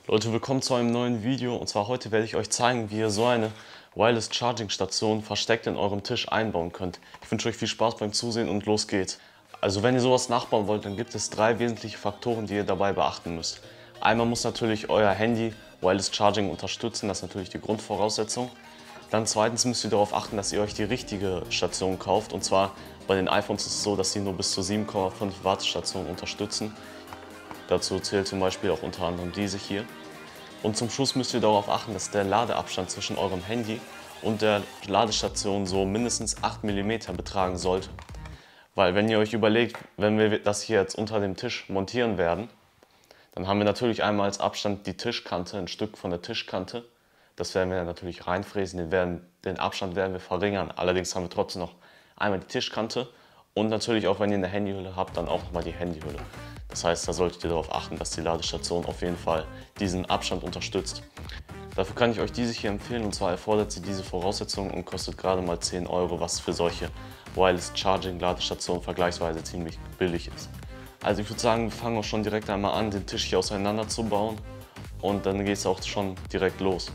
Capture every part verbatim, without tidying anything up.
Leute, willkommen zu einem neuen Video, und zwar heute werde ich euch zeigen, wie ihr so eine Wireless Charging Station versteckt in eurem Tisch einbauen könnt. Ich wünsche euch viel Spaß beim Zusehen und los geht's. Also wenn ihr sowas nachbauen wollt, dann gibt es drei wesentliche Faktoren, die ihr dabei beachten müsst. Einmal muss natürlich euer Handy Wireless Charging unterstützen, das ist natürlich die Grundvoraussetzung. Dann zweitens müsst ihr darauf achten, dass ihr euch die richtige Station kauft, und zwar bei den iPhones ist es so, dass sie nur bis zu sieben Komma fünf Watt Stationen unterstützen. Dazu zählt zum Beispiel auch unter anderem diese hier. Und zum Schluss müsst ihr darauf achten, dass der Ladeabstand zwischen eurem Handy und der Ladestation so mindestens acht Millimeter betragen sollte. Weil wenn ihr euch überlegt, wenn wir das hier jetzt unter dem Tisch montieren werden, dann haben wir natürlich einmal als Abstand die Tischkante, ein Stück von der Tischkante. Das werden wir natürlich reinfräsen, den, werden, den Abstand werden wir verringern. Allerdings haben wir trotzdem noch einmal die Tischkante und natürlich auch, wenn ihr eine Handyhülle habt, dann auch nochmal die Handyhülle. Das heißt, da solltet ihr darauf achten, dass die Ladestation auf jeden Fall diesen Abstand unterstützt. Dafür kann ich euch diese hier empfehlen, und zwar erfordert sie diese Voraussetzungen und kostet gerade mal zehn Euro, was für solche Wireless Charging Ladestationen vergleichsweise ziemlich billig ist. Also ich würde sagen, wir fangen auch schon direkt einmal an, den Tisch hier auseinander zu bauen, und dann geht es auch schon direkt los.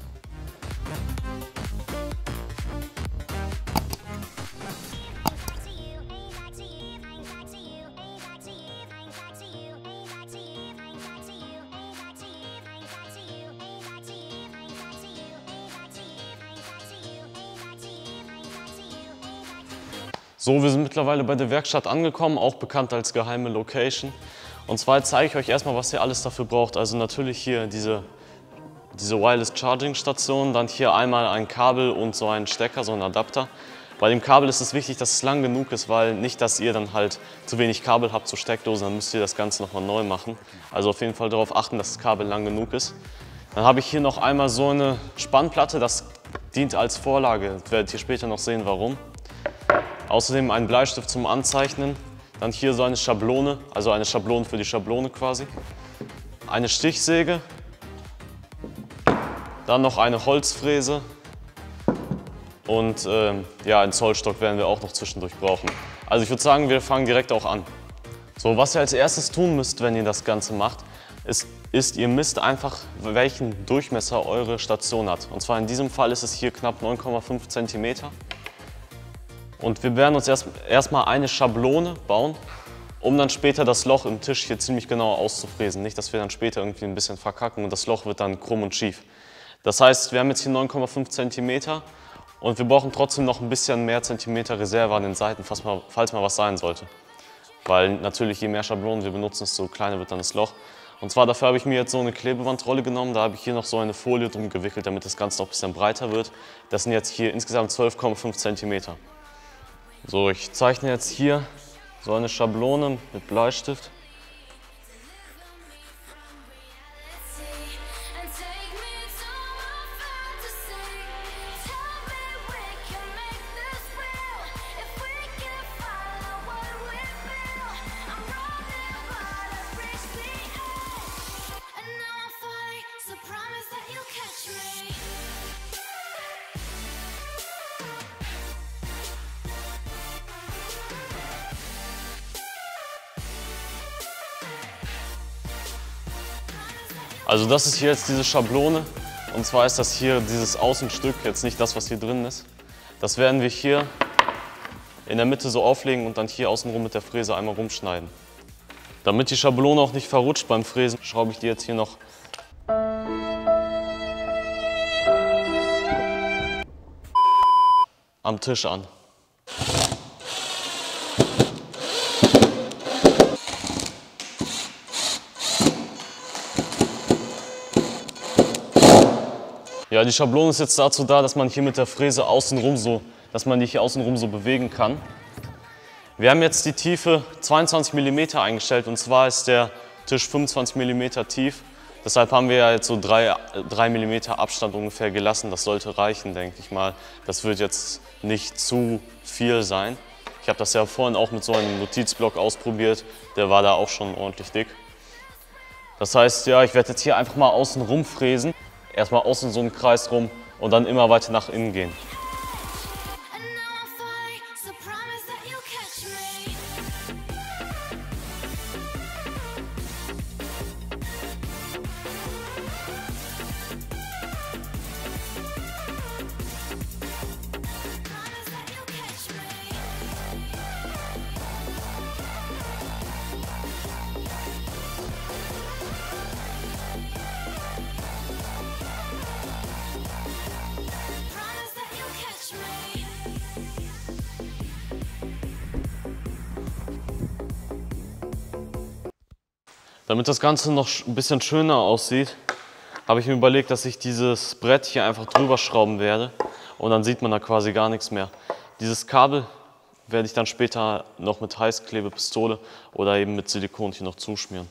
So, wir sind mittlerweile bei der Werkstatt angekommen, auch bekannt als geheime Location. Und zwar zeige ich euch erstmal, was ihr alles dafür braucht. Also natürlich hier diese, diese Wireless Charging Station, dann hier einmal ein Kabel und so einen Stecker, so einen Adapter. Bei dem Kabel ist es wichtig, dass es lang genug ist, weil nicht, dass ihr dann halt zu wenig Kabel habt zur Steckdose, dann müsst ihr das Ganze nochmal neu machen. Also auf jeden Fall darauf achten, dass das Kabel lang genug ist. Dann habe ich hier noch einmal so eine Spannplatte, das dient als Vorlage. Ihr werdet hier später noch sehen, warum. Außerdem ein Bleistift zum Anzeichnen, dann hier so eine Schablone, also eine Schablone für die Schablone quasi, eine Stichsäge, dann noch eine Holzfräse und äh, ja, einen Zollstock werden wir auch noch zwischendurch brauchen. Also ich würde sagen, wir fangen direkt auch an. So, was ihr als erstes tun müsst, wenn ihr das Ganze macht, ist, ist ihr misst einfach, welchen Durchmesser eure Station hat. Und zwar in diesem Fall ist es hier knapp neun Komma fünf Zentimeter. Und wir werden uns erst erstmal eine Schablone bauen, um dann später das Loch im Tisch hier ziemlich genau auszufräsen. Nicht, dass wir dann später irgendwie ein bisschen verkacken und das Loch wird dann krumm und schief. Das heißt, wir haben jetzt hier neun Komma fünf Zentimeter und wir brauchen trotzdem noch ein bisschen mehr Zentimeter Reserve an den Seiten, falls mal, falls mal was sein sollte. Weil natürlich, je mehr Schablonen wir benutzen, desto kleiner wird dann das Loch. Und zwar dafür habe ich mir jetzt so eine Klebebandrolle genommen, da habe ich hier noch so eine Folie drum gewickelt, damit das Ganze noch ein bisschen breiter wird. Das sind jetzt hier insgesamt zwölf Komma fünf Zentimeter. So, ich zeichne jetzt hier so eine Schablone mit Bleistift. Also das ist hier jetzt diese Schablone, und zwar ist das hier dieses Außenstück, jetzt nicht das, was hier drin ist. Das werden wir hier in der Mitte so auflegen und dann hier außenrum mit der Fräse einmal rumschneiden. Damit die Schablone auch nicht verrutscht beim Fräsen, schraube ich die jetzt hier noch am Tisch an. Ja, die Schablone ist jetzt dazu da, dass man hier mit der Fräse außenrum so, dass man die hier außenrum so bewegen kann. Wir haben jetzt die Tiefe zweiundzwanzig Millimeter eingestellt, und zwar ist der Tisch fünfundzwanzig Millimeter tief. Deshalb haben wir ja jetzt so drei Millimeter Abstand ungefähr gelassen. Das sollte reichen, denke ich mal. Das wird jetzt nicht zu viel sein. Ich habe das ja vorhin auch mit so einem Notizblock ausprobiert. Der war da auch schon ordentlich dick. Das heißt, ja, ich werde jetzt hier einfach mal außen rum fräsen. Erstmal außen so einen Kreis rum und dann immer weiter nach innen gehen. Damit das Ganze noch ein bisschen schöner aussieht, habe ich mir überlegt, dass ich dieses Brett hier einfach drüber schrauben werde und dann sieht man da quasi gar nichts mehr. Dieses Kabel werde ich dann später noch mit Heißklebepistole oder eben mit Silikon hier noch zuschmieren.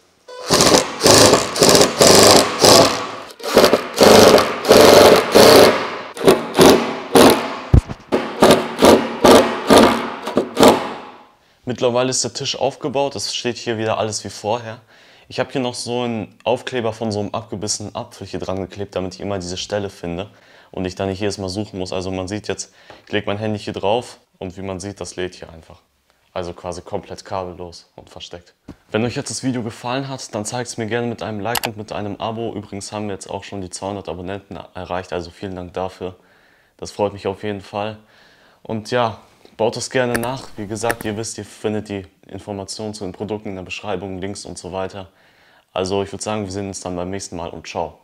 Mittlerweile ist der Tisch aufgebaut, es steht hier wieder alles wie vorher. Ich habe hier noch so einen Aufkleber von so einem abgebissenen Apfel hier dran geklebt, damit ich immer diese Stelle finde und ich dann nicht jedes Mal suchen muss. Also man sieht jetzt, ich lege mein Handy hier drauf und wie man sieht, das lädt hier einfach. Also quasi komplett kabellos und versteckt. Wenn euch jetzt das Video gefallen hat, dann zeigt es mir gerne mit einem Like und mit einem Abo. Übrigens haben wir jetzt auch schon die zweihundert Abonnenten erreicht, also vielen Dank dafür. Das freut mich auf jeden Fall. Und ja, baut es gerne nach. Wie gesagt, ihr wisst, ihr findet die Informationen zu den Produkten in der Beschreibung, Links und so weiter. Also ich würde sagen, wir sehen uns dann beim nächsten Mal und ciao.